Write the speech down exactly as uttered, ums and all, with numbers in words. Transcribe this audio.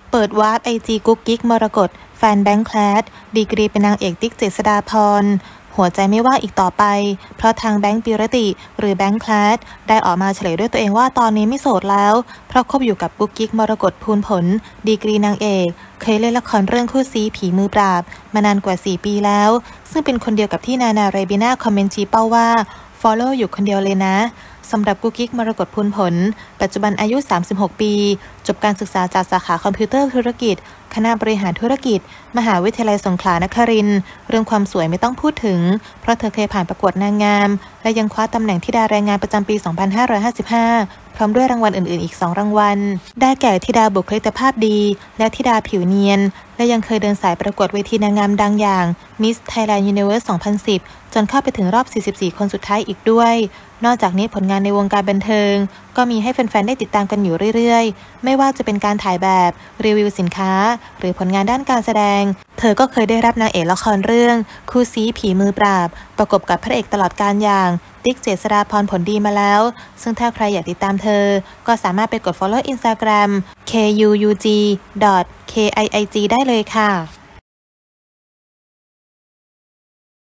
เปิดวาร์ปไอจีกุ๊กกิ๊กมรกตแฟนแบงค์แคลดดีกรีเป็นนางเอกติ๊กเจษฎาพรหัวใจไม่ว่าอีกต่อไปเพราะทางแบงค์ปิรติหรือแบงค์แคลดได้ออกมาเฉลยด้วยตัวเองว่าตอนนี้ไม่โสดแล้วเพราะคบอยู่กับกุ๊กกิ๊กมรกตพูนผลดีกรีนางเอกเคยเล่นละครเรื่องคู่ซีผีมือปราบมานานกว่าสี่ปีแล้วซึ่งเป็นคนเดียวกับที่นานาเรบิน่าคอมเมนต์ชี้เป้าว่า follow อยู่คนเดียวเลยนะสำหรับกุ๊กกิ๊กมรกตพูนผลปัจจุบันอายุสามสิบหกปีจบการศึกษาจากสาขาคอมพิวเตอร์ธุรกิจคณะบริหารธุรกิจมหาวิทยาลัยสงขลานครินทร์เรื่องความสวยไม่ต้องพูดถึงเพราะเธอเคยผ่านประกวดนางงามและยังคว้าตำแหน่งธิดาแรงงานประจำปีสองพันห้าร้อยห้าสิบห้าพร้อมด้วยรางวัลอื่นๆอีกสองรางวัลได้แก่ธิดาบุคลิกภาพดีและธิดาผิวเนียนและยังเคยเดินสายประกวดเวทีนางงามดังอย่าง Miss Thailand Universe สองพันสิบจนเข้าไปถึงรอบสี่สิบสี่คนสุดท้ายอีกด้วยนอกจากนี้ผลงานในวงการบันเทิงก็มีให้แฟนๆได้ติดตามกันอยู่เรื่อยๆไม่ว่าจะเป็นการถ่ายแบบรีวิวสินค้าหรือผลงานด้านการแสดงเธอก็เคยได้รับนางเอกละครเรื่องคู่ซี้ผีมือปราบประกบกับพระเอกตลอดกาลอย่างติ๊กเจษฎาพรผลดีมาแล้วซึ่งถ้าใครอยากติดตามเธอก็สามารถไปกด follow Instagram เค ยู ยู จี ดอท เค ไอ ไอ จี ได้เลยค่ะ